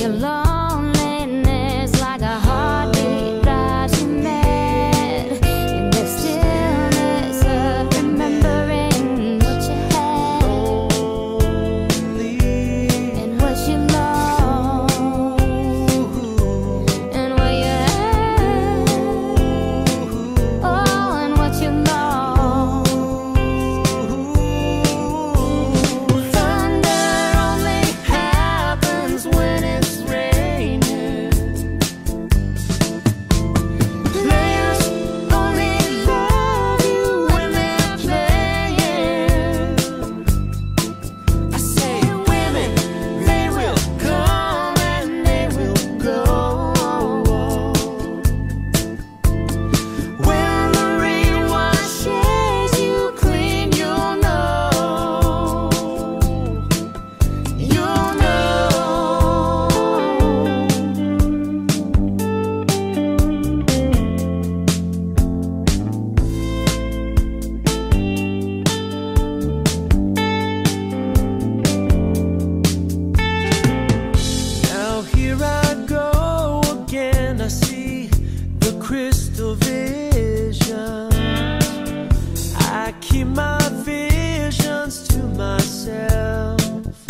Your loneliness like a heartbeat drives you mad. In the stillness of remembering what you had and what you lost and what you had. Oh, and what you lost. Crystal visions, I keep my visions to myself.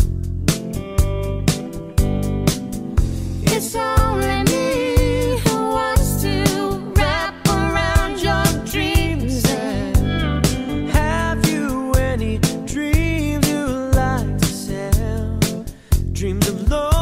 It's only me who wants to wrap around your dreams. And have you any dreams you like to sell? Dreams of love.